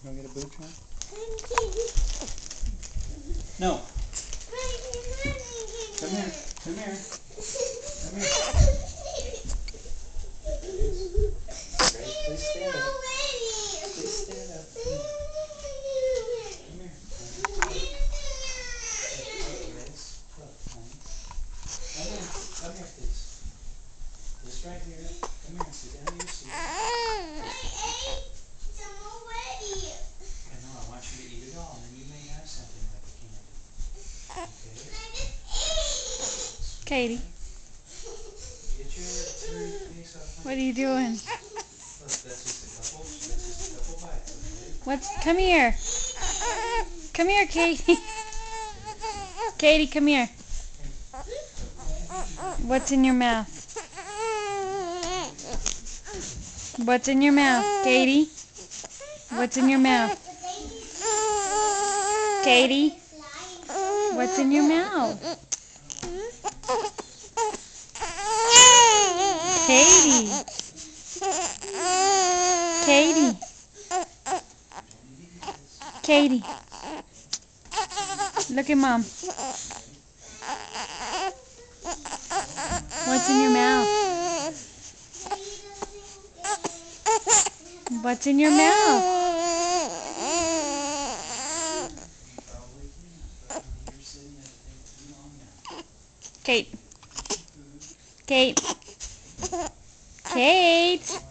You want to get a boob try? No. Come here. Come here. Come here. Great. Please stand up. Please stand up. Come here. Come here. Come here, please. This right here. Come here. Sit down in your seat. I know. I want you to eat it all, and then you may have something like a candy. Okay? Katie, Get your piece off my... what are you doing? Look, that's just a couple bites, okay? What's? Come here. Come here, Katie. Katie, come here. What's in your mouth? What's in your mouth, Katie? What's in your mouth? Katie? What's in your mouth? Katie. Katie. Katie. Look at Mom. What's in your mouth? What's in your mouth? Kate. Kate. Kate.